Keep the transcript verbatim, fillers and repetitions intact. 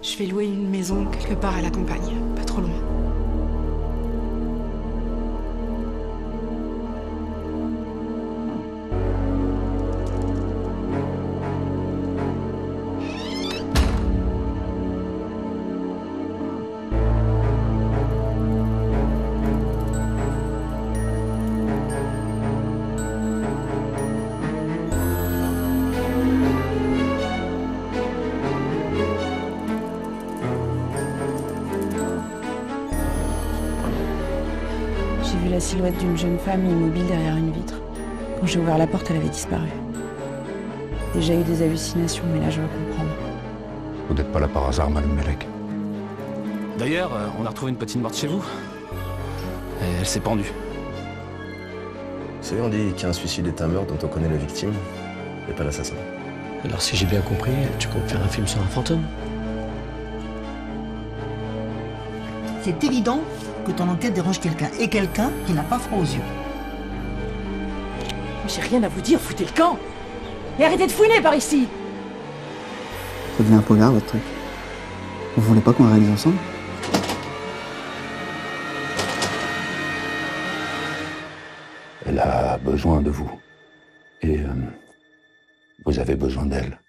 Je vais louer une maison quelque part à la campagne, pas trop loin. J'ai vu la silhouette d'une jeune femme immobile derrière une vitre. Quand j'ai ouvert la porte, elle avait disparu. Déjà eu des hallucinations, mais là je veux comprendre. Vous n'êtes pas là par hasard, Madame Melek. D'ailleurs, euh, on a retrouvé une petite morte chez vous. Et elle s'est pendue. Vous savez, on dit qu'un suicide est un meurtre dont on connaît la victime, mais pas l'assassin. Alors si j'ai bien compris, tu comptes faire un film sur un fantôme? C'est évident que ton enquête dérange quelqu'un, et quelqu'un qui n'a pas froid aux yeux. J'ai rien à vous dire, foutez le camp. Et arrêtez de fouiner par ici. Ça devient un peu grave, votre truc. Vous voulez pas qu'on réalise ensemble? Elle a besoin de vous. Et euh, vous avez besoin d'elle.